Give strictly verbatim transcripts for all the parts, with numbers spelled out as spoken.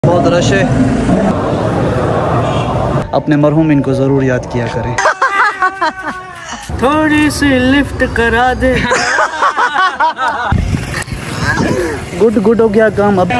बहुत रश है। अपने मरहूम इनको ज़रूर याद किया करें। थोड़ी सी लिफ्ट करा दे। गुड गुड हो गया काम। अब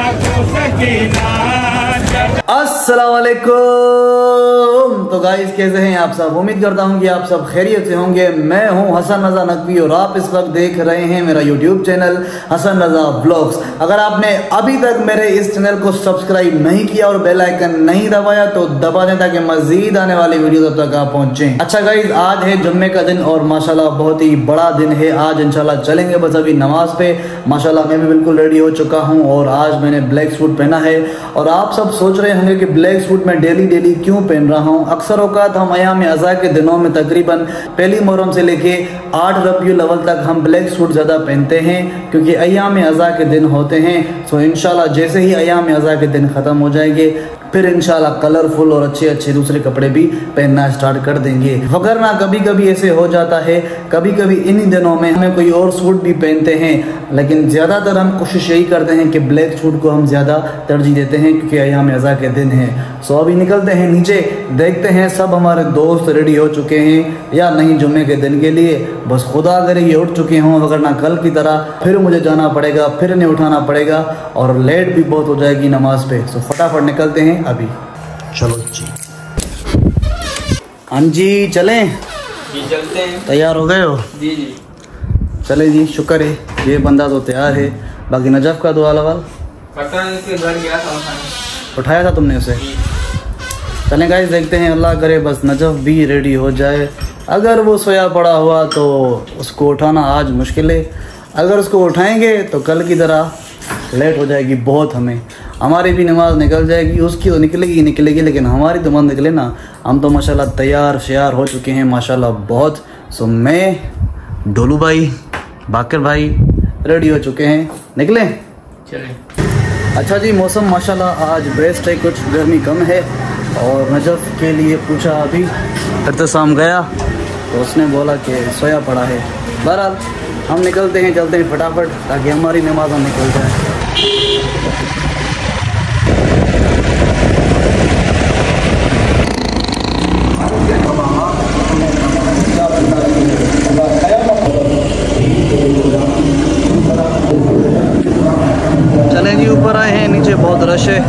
अस्सलाम वालेकुम। तो गाइस कैसे हैं आप सब? उम्मीद करता हूं कि आप सब खैरियत से होंगे। मैं हूं हसन रजा नकवी और आप इस वक्त देख रहे हैं मेरा YouTube channel Hasan Raza vlogs. अगर आपने अभी तक मेरे इस चैनल को सब्सक्राइब नहीं किया और बेल आइकन नहीं दबाया तो दबा दें ताकि मजीद आने वाली वीडियो तब तक आप पहुंचे। अच्छा गाइस, आज है जुम्मे का दिन और माशाल्लाह बहुत ही बड़ा दिन है। आज इंशाल्लाह चलेंगे बस अभी नमाज पे। माशाल्लाह मैं भी बिल्कुल रेडी हो चुका हूँ और आज मैंने ब्लैक सूट पहना है। और आप सब सोच रहे होंगे कि ब्लैक सूट मैं डेली डेली क्यों पहन रहा हूँ। अक्सर औकात हम अयाम अज़ा के दिनों में तकरीबन पहली मुहर्रम से लेके आठ रबीउल अव्वल तक हम ब्लैक सूट ज़्यादा पहनते हैं क्योंकि अयाम अज़ा के दिन होते हैं। सो इंशाल्लाह जैसे ही अयाम अज़ा के दिन ख़त्म हो जाएंगे फिर इंशाल्लाह कलरफुल और अच्छे अच्छे दूसरे कपड़े भी पहनना स्टार्ट कर देंगे। वगरना कभी कभी ऐसे हो जाता है, कभी कभी इन्हीं दिनों में हमें कोई और सूट भी पहनते हैं, लेकिन ज़्यादातर हम कोशिश यही करते हैं कि ब्लैक सूट को हम ज़्यादा तरजीह देते हैं क्योंकि अयाम अज़ा के दिन है। सो अभी निकलते हैं नीचे, देखते हैं सब हमारे दोस्त रेडी हो चुके हैं या नहीं जुम्मे के दिन के लिए। बस खुदा करे ये उठ चुके हों, वगरना कल की तरह फिर मुझे जाना पड़ेगा, फिर नहीं उठाना पड़ेगा और लेट भी बहुत हो जाएगी नमाज पे। सो फटाफट निकलते हैं अभी। चलो जी। हाँ जी चलें जी, चलते हैं। तैयार हो गए हो? जी जी चले जी, शुक्र है ये बंदा तो तैयार है। बाकी नजफ का दुआ लवाल पता नहीं उसके घर गया था, उठाया था तुमने उसे? चलें गाइस, देखते हैं, अल्लाह करे बस नजफ भी रेडी हो जाए। अगर वो सोया पड़ा हुआ तो उसको उठाना आज मुश्किल है, अगर उसको उठाएंगे तो कल की तरह लेट हो जाएगी बहुत। हमें हमारी भी नमाज निकल जाएगी, उसकी तो निकलेगी निकलेगी लेकिन हमारी तो मत निकले ना। हम तो माशाल्लाह तैयार श्यार हो चुके हैं माशाल्लाह बहुत। सो मैं, डोलू भाई, बाकर भाई रेडी हो चुके हैं, निकलें चलें। अच्छा जी, मौसम माशाल्लाह आज बेस्ट है, कुछ गर्मी कम है। और नजफ के लिए पूछा अभी, इर्तिसाम गया तो उसने बोला कि सोया पड़ा है। बहरहाल हम निकलते हैं, चलते हैं फटाफट ताकि हमारी नमाज निकल जाए। चलें जी, ऊपर आए हैं, नीचे बहुत रश है।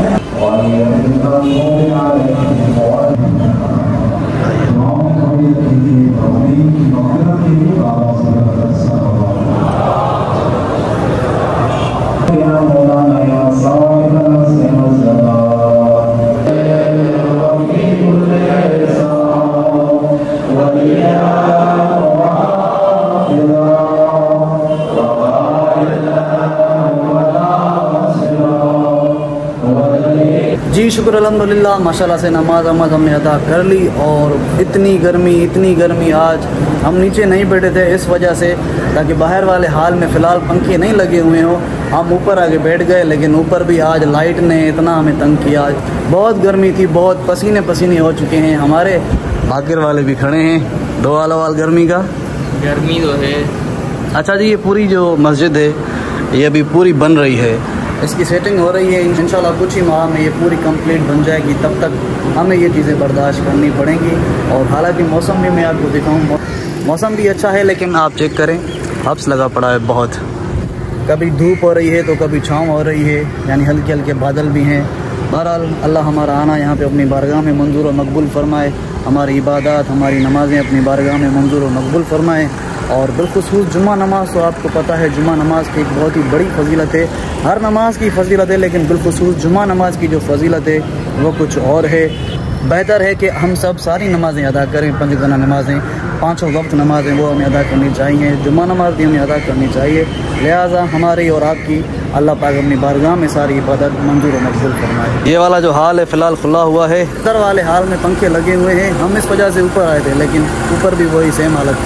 जी शुक्र अल्हम्दुलिल्लाह, माशाल्लाह से नमाज अमाज हमने अदा कर ली। और इतनी गर्मी इतनी गर्मी आज हम नीचे नहीं बैठे थे इस वजह से ताकि बाहर वाले हाल में फ़िलहाल पंखे नहीं लगे हुए हों, हम ऊपर आके बैठ गए। लेकिन ऊपर भी आज लाइट ने इतना हमें तंग किया, आज बहुत गर्मी थी, बहुत पसीने पसीने हो चुके हैं। हमारे बाकिर वाले भी खड़े हैं, दो वाला वाल गर्मी का। गर्मी तो है। अच्छा जी, ये पूरी जो मस्जिद है ये अभी पूरी बन रही है, इसकी सेटिंग हो रही है। इंशाल्लाह कुछ ही माह में ये पूरी कंप्लीट बन जाएगी, तब तक हमें ये चीज़ें बर्दाश्त करनी पड़ेंगी। और हालांकि मौसम भी मैं आपको दिखाऊँ, मौसम भी अच्छा है लेकिन आप चेक करें हब्स लगा पड़ा है बहुत। कभी धूप हो रही है तो कभी छाँव हो रही है, यानी हल्के हल्के बादल भी हैं। बहरहाल अल्लाह हमारा आना यहाँ पे अपनी बारगाह में मंजूर और मकबूल फरमाए, हमारी इबादत हमारी नमाज़ें अपनी बारगाह में मंजूर और मकबूल फरमाए। और बिलखुसूस जुम्मा नमाज तो आपको पता है, जुम्मा नमाज की एक बहुत ही बड़ी फजीलत है। हर नमाज की फजीलत है लेकिन बिलखुसूस जुम्मा नमाज की जो फजीलत है वो कुछ और है। बेहतर है कि हम सब सारी नमाज़ें अदा करें, पंज गुना नमाज़ें, पाँचों वक्त नमाज़ें वो हमें अदा करनी चाहिए, जुम्मा नमाज भी हमें अदा करनी चाहिए। लिहाजा हमारी और आपकी अल्लाह पाक अपनी बारगाह में सारी इबादत मंजूर और मकबूल फरमाए। ये वाला जो हाल है फ़िलहाल खुला हुआ है, इधर वाले हाल में पंखे लगे हुए हैं। हम इस वजह से ऊपर आए थे लेकिन ऊपर भी वही सेम हालत।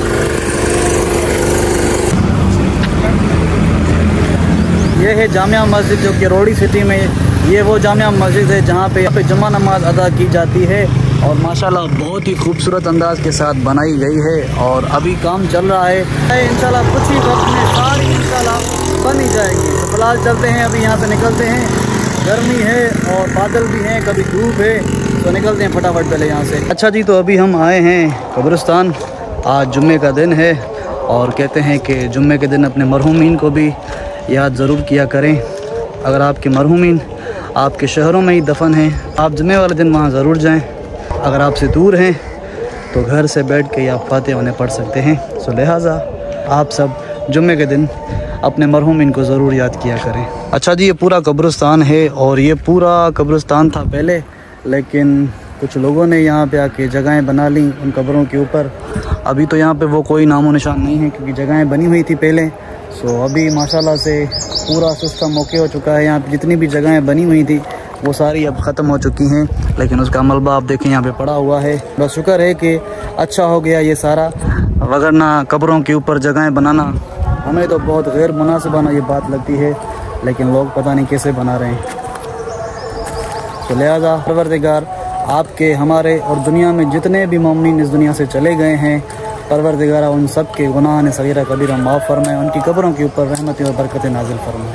ये है जामिया मस्जिद जो कि रोडी सिटी में, ये वो जामिया मस्जिद है जहाँ पे यहाँ पे जुम्मा नमाज अदा की जाती है। और माशाल्लाह बहुत ही खूबसूरत अंदाज के साथ बनाई गई है और अभी काम चल रहा है। इंशाल्लाह कुछ ही वक्त में सारी इंशाल्लाह बन ही जाएगी। तो फिलहाल चलते हैं, अभी यहाँ से निकलते हैं गर्मी है और बादल भी हैं, कभी धूप है, तो निकलते हैं फटाफट पहले यहाँ से। अच्छा जी, तो अभी हम आए हैं कब्रिस्तान। आज जुम्मे का दिन है और कहते हैं कि जुम्मे के दिन अपने मरहूमीन को भी याद ज़रूर किया करें। अगर आपके मरहूमीन आपके शहरों में ही दफन हैं, आप जुम्मे वाले दिन वहाँ ज़रूर जाएं। अगर आपसे दूर हैं तो घर से बैठ के आप फातिहा उन्हें पढ़ सकते हैं। सो लिहाजा आप सब जुम्मे के दिन अपने मरहूमीन को ज़रूर याद किया करें। अच्छा जी, ये पूरा कब्रिस्तान है और ये पूरा कब्रिस्तान था पहले, लेकिन कुछ लोगों ने यहाँ पे आके जगहें बना ली उन कब्रों के ऊपर। अभी तो यहाँ पे वो कोई नामो निशान नहीं है क्योंकि जगहें बनी हुई थी पहले। सो अभी माशाल्लाह से पूरा सिस्टम ओके हो चुका है। यहाँ पे जितनी भी जगहें बनी हुई थी वो सारी अब ख़त्म हो चुकी हैं, लेकिन उसका मलबा आप देखें यहाँ पे पड़ा हुआ है। बस शुक्र है कि अच्छा हो गया ये सारा, वगरना कब्रों के ऊपर जगहें बनाना हमें तो बहुत गैर मुनासिबाना ये बात लगती है, लेकिन लोग पता नहीं कैसे बना रहे हैं। तो लिहाजा परवरदिगार आपके, हमारे और दुनिया में जितने भी मोमिन इस दुनिया से चले गए हैं, परवरदिगार उन सब के गुनाह ने सगीरा कबीरा माफ़ फरमाए, उनकी कब्रों के ऊपर रहमत और बरकत नाजिल फरमाए।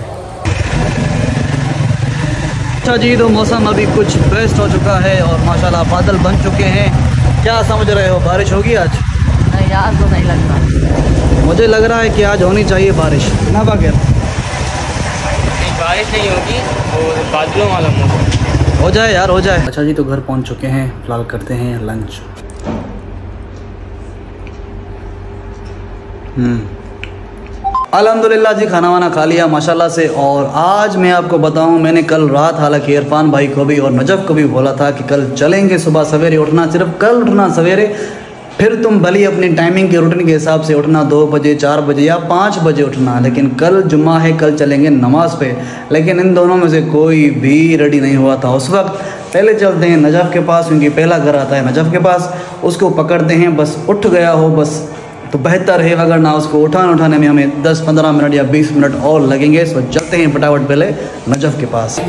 अच्छा जी, तो मौसम अभी कुछ बेस्ट हो चुका है और माशाल्लाह बादल बन चुके हैं। क्या समझ रहे हो, बारिश होगी आज? नहीं, आज तो नहीं लग रहा। मुझे लग रहा है कि आज होनी चाहिए बारिश ना बाकी। बारिश नहीं होगी और बादलों वाला मौसम हो जाए यार, हो जाए। अच्छा जी, तो घर पहुंच चुके हैं, फिलहाल करते हैं लंच। हम्म अल्हम्दुलिल्लाह जी, खाना वाना खा लिया माशाल्लाह से। और आज मैं आपको बताऊं, मैंने कल रात हालांकि इरफान भाई को भी और नजफ को भी बोला था कि कल चलेंगे, सुबह सवेरे उठना, सिर्फ कल उठना सवेरे, फिर तुम भली अपनी टाइमिंग के रूटीन के हिसाब से उठना, दो बजे चार बजे या पाँच बजे उठना, लेकिन कल जुम्मा है, कल चलेंगे नमाज पे। लेकिन इन दोनों में से कोई भी रेडी नहीं हुआ था उस वक्त। पहले चलते हैं नजफ के पास, क्योंकि पहला घर आता है नजफ के पास, उसको पकड़ते हैं। बस उठ गया हो बस तो बेहतर है, वगरना उसको उठाने उठाने में हमें दस पंद्रह मिनट या बीस मिनट और लगेंगे। सो चलते हैं फटाफट पहले नजफ के पास।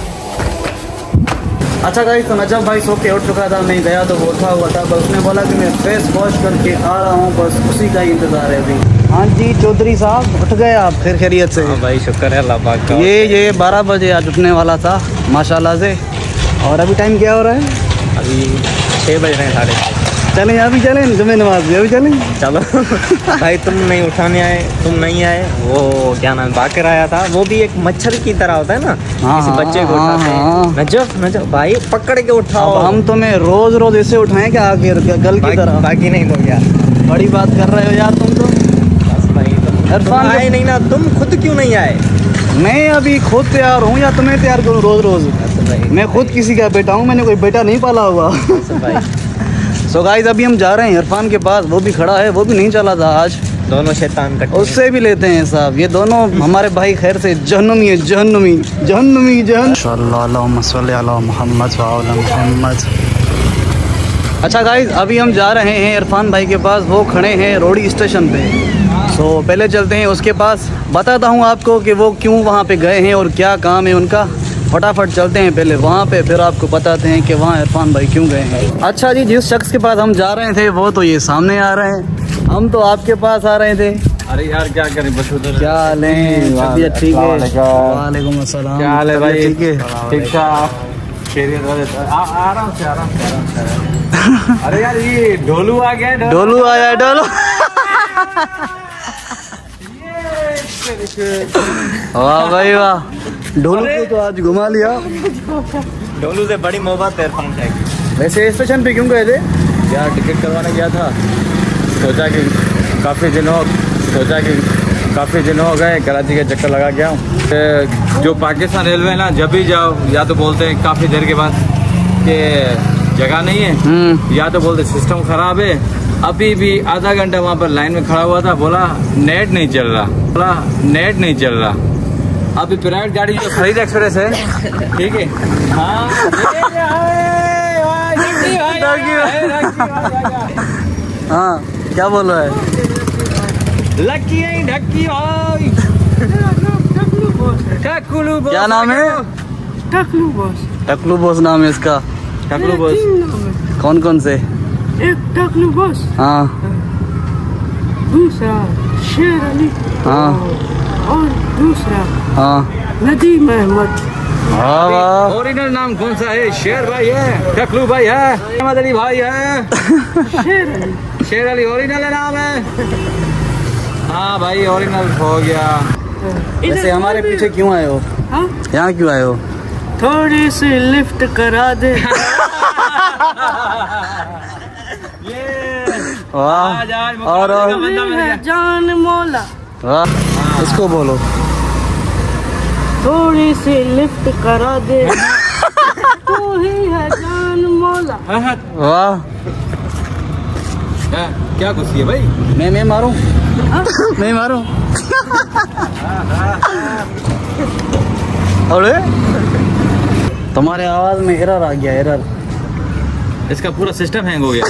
अच्छा गाइस, तो नजफ भाई सो के उठ चुका था, मैं गया तो वो उठा हुआ था। बस उसने बोला कि मैं फेस वॉश करके आ रहा हूँ, बस उसी का ही इंतज़ार है अभी। हाँ जी चौधरी साहब, उठ गए आप खैर खैरियत से? हाँ भाई, शुक्र है अल्लाह पाक का। ये ये बारह बजे आज उठने वाला था माशाल्लाह से। और अभी टाइम क्या हो रहा है? अभी छः बज रहे हैं, साढ़े। चलें अभी, चलें जुम्मे नमाज भी अभी चलें। चलो भाई, तुम नहीं उठाने आए, तुम नहीं आए, वो क्या नाम बाकर आया था, वो भी एक मच्छर की तरह होता है ना, हाँ, किसी बच्चे को हाँ, उठाते हाँ। हैं। नजफ नजफ भाई, पकड़ के उठाओ। अब हम तुम्हें रोज रोज ऐसे उठाएं क्या आखिर गल की तरह? बाकी नहीं लोग यार, बड़ी बात कर रहे हो यार तुम तो। बस भाई, तुम इरफान आए नहीं ना, तुम खुद क्यों नहीं आए? मैं अभी खुद तैयार हूँ या तुम्हें तैयार करूँ रोज रोज? भाई मैं खुद किसी का बेटा हूँ, मैंने कोई बेटा नहीं पाला हुआ। भाई सो गाइस, अभी हम जा रहे हैं इरफान के पास, वो भी खड़ा है, वो भी नहीं चला था आज। दोनों शैतान कट्टे, उससे भी लेते हैं साहब, ये दोनों हमारे भाई खैर से जहन्नुमी है, जहन्नुमी जहन्नुमी जहन। अल्लाहुम्मा सल्ली अला मुहम्मद व अला मुहम्मद। अच्छा गाइस, अभी हम जा रहे हैं इरफान भाई के पास, वो खड़े हैं रोडी स्टेशन पे। सो पहले चलते हैं उसके पास, बताता हूँ आपको कि वो क्यों वहाँ पे गए हैं और क्या काम है उनका। फटाफट चलते हैं पहले वहाँ पे, फिर आपको बताते हैं कि वहाँ इरफान भाई क्यों गए हैं। अच्छा जी, जिस शख्स के पास हम जा रहे थे वो तो ये सामने आ रहे हैं, हम तो आपके पास आ रहे थे। अरे यार क्या करें, बस उधर। क्या हाल है? तबीयत ठीक है? वालेकुम अस्सलाम। क्या हाल है भाई? ठीक है, ठीक ठाक, खैरियत? आराम से आराम से आराम से। अरे यार, ये ढोलू आ गया। डोलू आया, डोलू। वाह भाई वाह, ढोलू को तो आज घुमा लिया। ढोलू से बड़ी मोहब्बत है इरफान की। वैसे स्टेशन पे क्यों गए थे? यार टिकट करवाने गया था, सोचा कि काफ़ी दिनों सोचा कि काफ़ी दिन हो गए कराची के चक्कर लगा गया हूँ। जो पाकिस्तान रेलवे ना, जब भी जाओ या तो बोलते हैं काफ़ी देर के बाद कि जगह नहीं है, या तो बोलते सिस्टम ख़राब है। अभी भी आधा घंटा वहाँ पर लाइन में खड़ा हुआ था, बोला नेट नहीं चल रहा, बोला नेट नहीं चल रहा। अभी प्राइवेट गाड़ी जो खरीद एक्सप्रेस है, ठीक है, हाँ हाँ क्या बोल रहा है? लकी ढक्की भाई, क्या नाम है? टकलू बॉस। टकलू बॉस नाम है इसका। टकलू बॉस कौन कौन से? एक टकलू बॉस, हाँ दूसरा शेर अली, हाँ और दूसरा हाँ नदीम अहमद, हाँ ओरिजिनल नाम कौन सा है? शेर भाई है, टकलू भाई है, अहमद अली भाई है। शेर अली। शेर अली ओरिजिनल नाम है। हाँ भाई ओरिजिनल हो गया। वैसे हमारे पीछे क्यों आए हो? हाँ? यहाँ क्यों आए हो? थोड़ी सी लिफ्ट करा दे। वाह और और जान मौला। वाह इसको बोलो। थोड़ी सी लिफ्ट करा दे। तू ही है जान मौला। वाह क्या गुस्सी है भाई? मैं मैं मारूं? मैं मारूं? अरे तुम्हारे आवाज में एरर आ गया, एरर। इसका पूरा सिस्टम हैंग हो गया।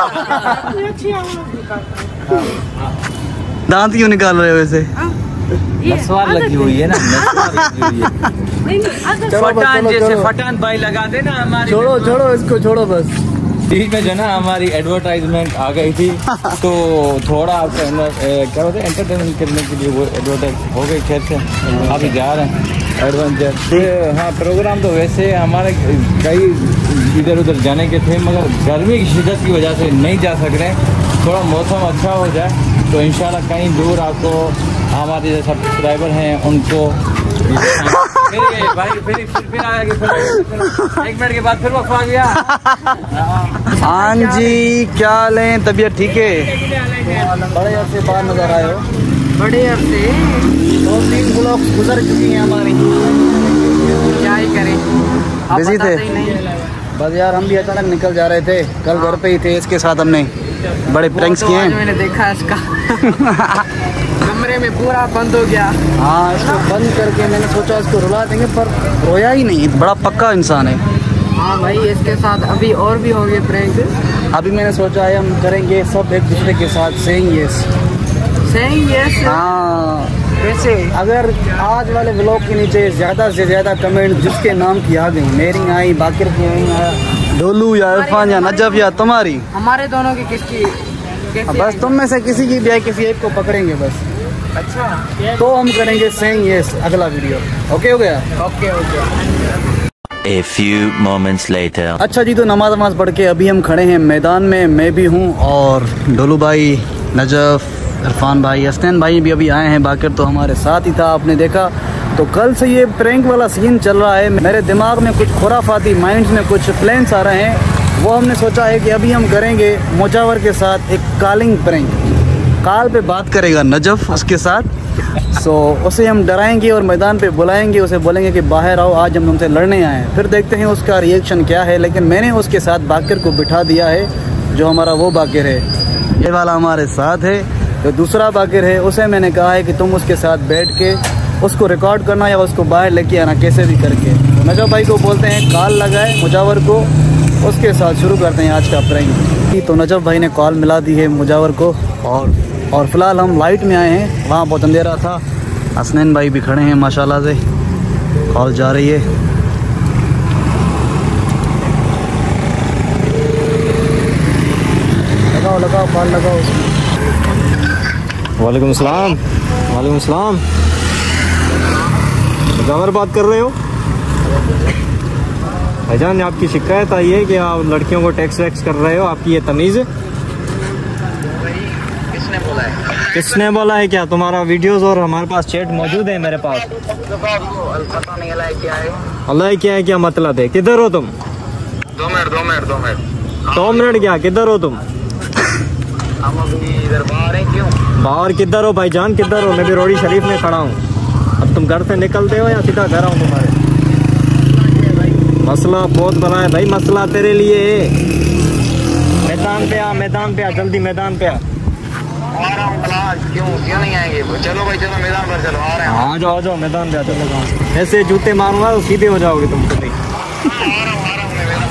दांत क्यों निकाल रहे हो वैसे? नस्वार लगी हुई है ना, नस्वार लगी हुई है। चलो बस, फटान चलो, जैसे चलो। फटान भाई लगा देना हमारी। छोड़ो छोड़ो इसको, छोड़ो बस। बीच में जो ना हमारी एडवर्टाइजमेंट आ गई थी तो थोड़ा आपको क्या बोलते हैं एंटरटेनमेंट करने के लिए वो एडवर्टाइज हो गई। खैर से अभी जा रहे हैं एडवेंचर। हाँ प्रोग्राम तो वैसे हमारे कई इधर उधर जाने के थे मगर गर्मी की शिद्दत की वजह से नहीं जा सक रहे। थोड़ा मौसम अच्छा हो जाए तो इंशाल्लाह कहीं दूर आपको हमारे जो सब्सक्राइबर हैं उनको फिर भाई फिर फिर फिर आएगा फिर एक मिनट के बाद फिर वक्त आ गया। हाँ जी क्या लें, तबीयत ठीक है? बड़े अरसे बाद नजर आए हो। बड़े अरसे दो तीन ब्लॉक गुजर चुकी हैं हमारी। क्या ही करें, आप बिजी थे? बताते ही नहीं। बस यार हम भी अचानक निकल जा रहे थे, कल घर पे ही थे। इसके साथ हमने बड़े प्रैंक्स तो किए आज हैं। मैंने देखा इसका कमरे में पूरा बंद हो गया। हाँ इसको बंद करके मैंने सोचा इसको रुला देंगे पर रोया ही नहीं, बड़ा पक्का इंसान है। हाँ भाई इसके साथ अभी और भी हो गए प्रैंक। अभी मैंने सोचा है हम करेंगे सब एक दूसरे के साथ सेइंग यस। Saying yes? हाँ वैसे अगर आज वाले व्लॉग के नीचे ज़्यादा से ज़्यादा कमेंट जिसके नाम की आ गई, मेरी आई, बाकिर की आई, या डोलू या इरफान या नजफ या तुम्हारी, हमारे दोनों की किसकी कैसी बस तुम में से किसी की भी आई, किसी एक को पकड़ेंगे बस। अच्छा तो हम करेंगे सेइंग यस अगला वीडियो। ओके हो गया? Okay okay. A few moments later. अच्छा जी तो नमाज नमाज पढ़ के अभी हम खड़े हैं मैदान में। मैं भी हूँ और डोलू भाई, नजफ, इरफान भाई, हसनैन भाई भी अभी आए हैं। बाकिर तो हमारे साथ ही था, आपने देखा। तो कल से ये प्रैंक वाला सीन चल रहा है। मेरे दिमाग में कुछ खुराफाती माइंड्स में कुछ प्लान्स आ रहे हैं। वो हमने सोचा है कि अभी हम करेंगे मुजावर के साथ एक कॉलिंग प्रैंक। कॉल पे बात करेगा नजफ उसके साथ। सो उसे हम डराएंगे और मैदान पे बुलाएंगे, उसे बोलेंगे कि बाहर आओ, आज हम तुमसे लड़ने आए हैं। फिर देखते हैं उसका रिएक्शन क्या है। लेकिन मैंने उसके साथ बाकिर को बिठा दिया है, जो हमारा वो बाकिर है। ये वाला हमारे साथ है। जो दूसरा बाकिर है उसे मैंने कहा है कि तुम उसके साथ बैठ के उसको रिकॉर्ड करना या उसको बाहर लेके आना, कैसे भी करके। तो नजफ भाई को बोलते हैं कॉल लगाए मुजावर को, उसके साथ शुरू करते हैं आज का प्रैंक। तो नजफ भाई ने कॉल मिला दी है मुजावर को और और फिलहाल हम लाइट में आए हैं, वहाँ बहुत अंधेरा था। हसनैन भाई भी खड़े हैं माशाल्लाह से। कॉल जा रही है। लगाओ लगाओ कॉल लगाओ। वालेकुम सलाम। वालेकुम सलाम। मुजावर बात कर रहे हो? भाईजान आपकी शिकायत आई है कि आप लड़कियों को टैक्स वैक्स कर रहे हो, आपकी ये तमीज़ है? किसने बोला है? किसने बोला है? क्या तुम्हारा वीडियोस और हमारे पास चैट मौजूद है मेरे पास। पता नहीं अल्लाह क्या है। अल्लाह क्या है क्या मतलब है? किधर हो तुम? दो मिनट दो मिनट दो मिनट दो मिनट क्या, किधर हो तुम? हम अभी इधर बाहर हैं। क्यों बाहर किधर हो भाईजान, किधर हो? मैं भी रोडी शरीफ में खड़ा हूँ। अब तुम घर से निकलते हो या सीधा घर आऊँ तुम्हारे? मसला बहुत बड़ा है भाई, मसला तेरे लिए है। मैदान पे आ, मैदान पे आ, जल्दी मैदान पे आ। आ रहा हूँ क्लास। क्यों क्यों नहीं आएंगे? चलो भाई चलो मैदान पर चलो, आ रहे हैं। आ जाओ आ जाओ मैदान पे आ, चलो। ऐसे जूते मारूंगा तो सीधे हो जाओगे तुम खुद ही। आ रहा हूँ आ रहा हूँ मैं मैदान।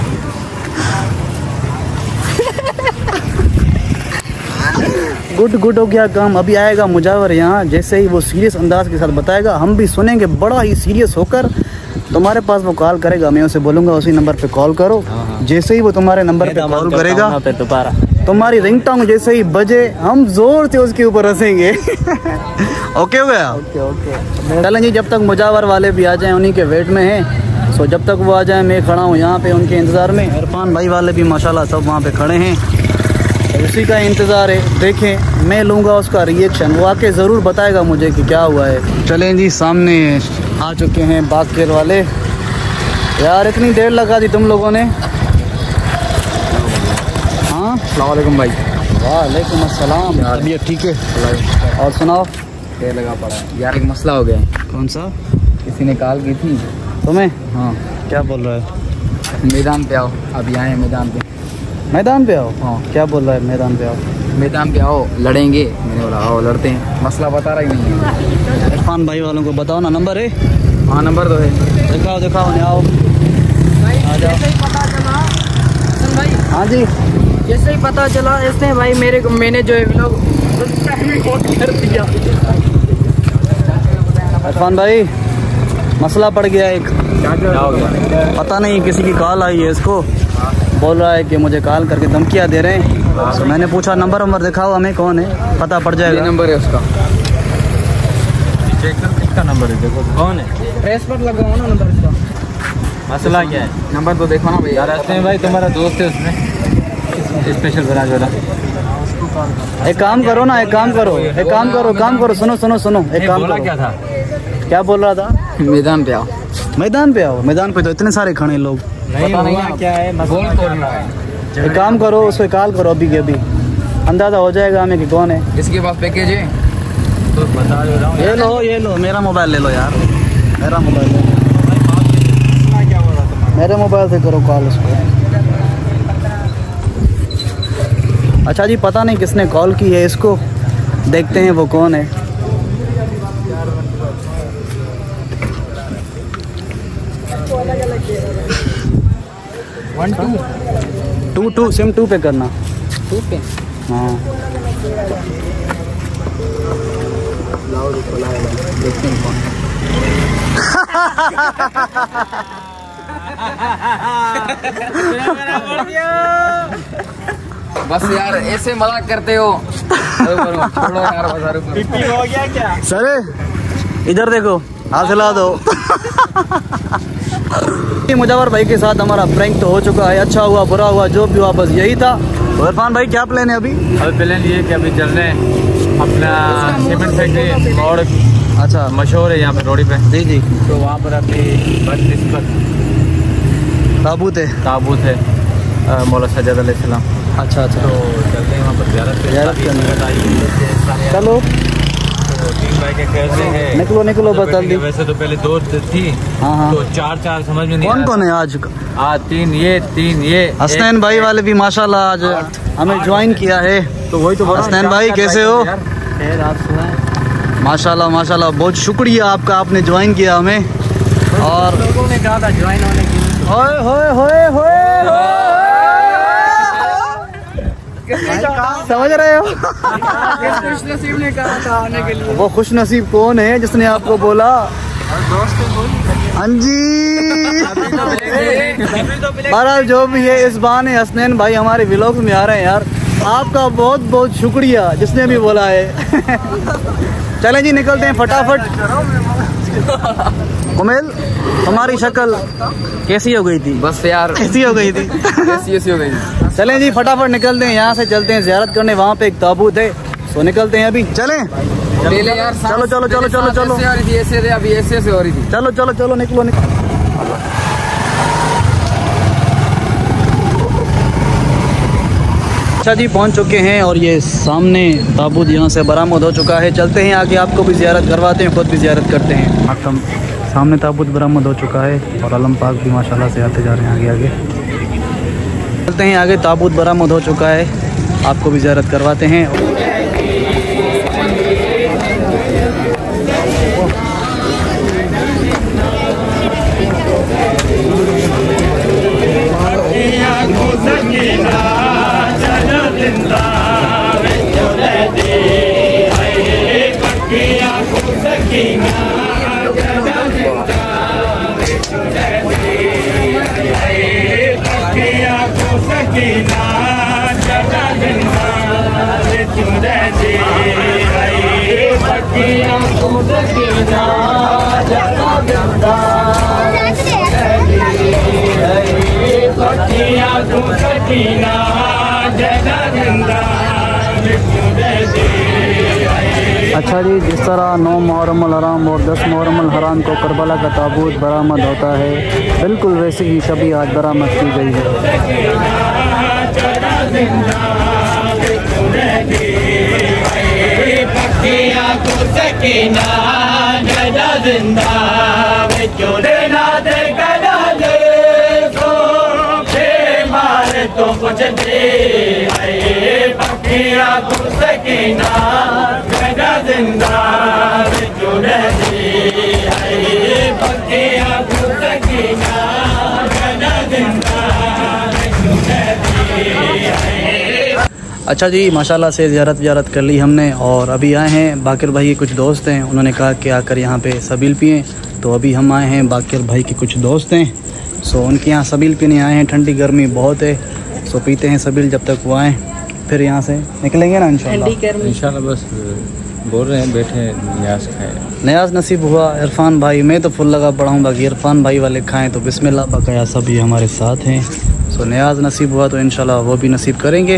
गुड गुड हो गया काम। अभी आएगा मुजावर यहाँ, जैसे ही वो सीरियस अंदाज के साथ बताएगा हम भी सुनेंगे बड़ा ही सीरियस होकर। तुम्हारे पास वो कॉल करेगा, मैं उसे बोलूँगा उसी नंबर पे कॉल करो। जैसे ही वो तुम्हारे नंबर पे कॉल करेगा, दोबारा तुम्हारी रिंगटोन जैसे ही बजे हम जोर से उसके ऊपर हंसेंगे। ओके हो गया? Okay okay. चलें जी, जब तक मुजावर वाले भी आ जाएं, उन्हीं के वेट में हैं। सो जब तक वो आ जाए मैं खड़ा हूँ यहाँ पे उनके इंतज़ार में। इरफान भाई वाले भी माशाल्लाह सब वहाँ पे खड़े हैं, उसी का इंतज़ार है। देखें मैं लूँगा उसका रिएक्शन, वो आके ज़रूर बताएगा मुझे कि क्या हुआ है। चलें जी, सामने आ चुके हैं बागकेर वाले। यार इतनी देर लगा दी तुम लोगों ने। हाँ अस्सलाम वालेकुम भाई। वालेकुम अस्सलाम। तबीयत ठीक है? और सुनाओ क्या लगा पड़ा है यार, एक मसला हो गया है। कौन सा? किसी ने कॉल की थी तुम्हें? हाँ। क्या बोल रहा है? मैदान पे आओ, अभी आए हैं मैदान पे। मैदान पे आओ? हाँ। क्या बोल रहा है मैदान पे आओ? मैदान पे आओ लड़ेंगे। मैंने बोला आओ लड़ते हैं, मसला बता रहा ही नहीं है। इरफान भाई वालों को बताओ ना, नंबर है? हाँ नंबर तो है। दिखाओ दिखाओ, नहीं आओ आ जाओ। जैसे ही पता चला सुन भाई, हाँ जी, जैसे ही पता चला इसने भाई मेरे को, मैंने जो है व्लॉग कर दिया। इरफान भाई मसला पड़ गया एक। क्या हो गया? पता नहीं किसी की कॉल आई है इसको, बोल रहा है कि मुझे कॉल करके धमकियाँ दे रहे हैं। तो मैंने पूछा नंबर नंबर दिखाओ हमें, कौन है, पता पड़ ये जाएगा। नंबर है उसका। चेक कर किसका नंबर है, देखो कौन है। प्रेस पर लगाओ ना नंबर इसका। मसला क्या है? नंबर तो देखो ना भैया। यार हसन भाई तुम्हारा दोस्त है उसमें, स्पेशल बराज वाला। एक काम करो ना, एक काम करो, एक काम करो, काम करो, सुनो सुनो सुनो, एक काम करो। क्या था? क्या बोल रहा था? मैदान पे आओ। मैदान पे आओ? मैदान पे तो इतने सारे खड़े लोग। नहीं नहीं क्या है, बोल तोड़ना है। एक काम करो, उसको कॉल करो अभी के अभी, अंदाजा हो जाएगा हमें कि कौन है। इसके पास पैकेज है तो बता दे रहा हूँ। ये लो ये लो, मेरा मोबाइल ले लो यार, मेरा मोबाइल ले लो। मेरे मोबाइल से करो कॉल उसको। अच्छा जी, पता नहीं किसने कॉल की है इसको, देखते हैं वो कौन है। One two two two SIM two पे करना। टू पे हाँ देखते हैं कौन। बस यार ऐसे मजाक करते हो। छोड़ो यार, बाजार हो गया क्या? सर इधर देखो, हाथ हिला दो। मुजव्वर भाई के साथ हमारा प्रैंक तो हो चुका है, अच्छा हुआ बुरा हुआ जो भी हुआ बस यही था। तो इरफान भाई क्या प्लान है अभी? अभी प्लान ये कि अभी चल रहे हैं अपना सीमेंट फैक्ट्री और अच्छा मशहूर है यहाँ पे रोडी पे। जी जी, तो वहाँ पर अभी बत्तीस पर ताबूत है। ताबूत है अ, मौला सज्जाद अलैहिस्सलाम। अच्छा अच्छा, तो चलते हैं वहाँ पर ज़ियारत ज़ियारत करने। चलो तो तीन भाई के कैसे हैं, निकलो निकलो बस जल्दी। वैसे तो पहले दो थी हाँ हाँ, तो चार चार समझ में नहीं कौन आया। कौन है आज? आज तीन ये तीन ये हसनैन भाई वाले भी माशाल्लाह आज हमें ज्वाइन किया है। तो वही तो हसनैन भाई कैसे हो? माशाल्लाह माशाल्लाह, बहुत शुक्रिया आपका, आपने ज्वाइन किया हमें। और लोगों ने कहा था ज्वाइन होने की। होए होए होए होए समझ रहे हो? खुश नसीब ने कहा था आने के लिए। वो खुश नसीब कौन है जिसने आपको बोला? हाँ जी। बहरहाल जो भी है, इस बहाने हसनैन भाई हमारे व्लॉग में आ रहे हैं यार, आपका बहुत बहुत शुक्रिया जिसने भी बोला है। चलें जी निकलते हैं फटाफट। कुमेल तुम्हारी शक्ल कैसी हो गई थी? बस यार कैसी हो गई थी? ऐसी ऐसी हो गई। चलें जी फटाफट निकलते हैं यहाँ से, चलते हैं ज़ियारत करने, वहाँ पे एक ताबूत है, तो निकलते हैं अभी। चलें पहले यार चलो चलो चलो चलो चलो ऐसे हो रही थी, ऐसे थे, अभी ऐसे ऐसे हो रही थी। चलो चलो चलो निकलो निकलो। अच्छा जी पहुंच चुके हैं और ये सामने ताबूत यहाँ से बरामद हो चुका है। चलते हैं आगे, आपको भी ज़ियारत करवाते हैं, खुद भी ज़ियारत करते हैं। हम सामने ताबूत बरामद हो चुका है और अलम पाक भी माशाल्लाह से आते जा रहे हैं आगे आगे। चलते हैं आगे, ताबूत बरामद हो चुका है, आपको भी ज़ियारत करवाते हैं। अच्छा जी, जिस तरह नौ मुहर्रम अल हराम और दस मुहर्रम अल हराम को करबला का ताबूत बरामद होता है, बिल्कुल वैसी ही शबी आज बरामद की गई है। तो कुछ दे पखिया को सकीना जगा जिंदा जुड़े पखिया को सकीना जगा जिंदा। अच्छा जी, माशाल्लाह से ज़ियारत ज़ियारत कर ली हमने और अभी आए हैं। बाकिर भाई के कुछ दोस्त हैं, उन्होंने कहा कि आकर यहाँ पे सबील पिएँ, तो अभी हम आए हैं। बाकिर भाई के कुछ दोस्त हैं, सो उनके यहाँ सबील पीने आए हैं। ठंडी गर्मी बहुत है, सो पीते हैं सबील जब तक वो आएँ, फिर यहाँ से निकलेंगे ना इंशाल्लाह। इंशाल्लाह बस बोल रहे हैं बैठे न्याज खाए। न्याज नसीब हुआ इरफान भाई, मैं तो फुल लगा पड़ा हूँ, बाकी इरफान भाई वाले खाएँ तो बिस्मिल्लाह, बकाया सभी हमारे साथ हैं। सो न्याज नसीब हुआ तो इंशाल्लाह वो भी नसीब करेंगे।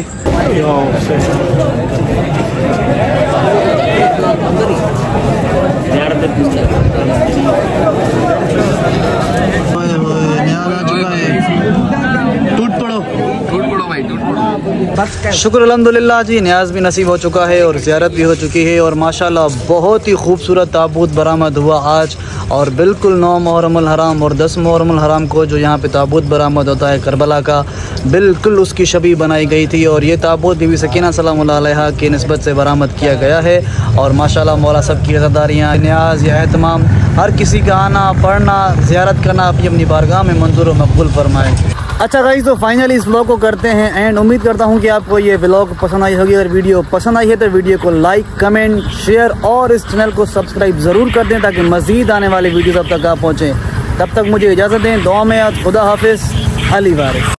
शुक्र अल्हम्दुलिल्लाह जी, न्याज भी नसीब हो चुका है और ज़ियारत भी हो चुकी है और माशाल्लाह बहुत ही खूबसूरत ताबूत बरामद हुआ आज। और बिल्कुल नौ मुहर्रम अल हराम और दस मुहर्रम अल हराम को जो यहाँ पे ताबूत बरामद होता है करबला का, बिल्कुल उसकी शबी बनाई गई थी और ये ताबूत बीबी सकीना सलामुल्लाह अलैहा की निस्बत से बरामद किया गया है। और माशाल्लाह मौला सब की रज़ादारियाँ, न्याज या एहतमाम, हर किसी का आना, पढ़ना, ज़ियारत करना अपनी अपनी बारगाह में मंजूर व मकबूल फरमाए। अच्छा गाइस, तो फाइनली इस व्लॉग को करते हैं एंड उम्मीद करता हूं कि आपको ये व्लॉग पसंद आई होगी। अगर वीडियो पसंद आई है तो वीडियो को लाइक, कमेंट, शेयर और इस चैनल को सब्सक्राइब ज़रूर कर दें ताकि मज़ीद आने वाले वीडियो तब तक आप पहुँचें। तब तक मुझे इजाज़त दें, दुआ में याद, खुदा हाफिज़, अली वारिस।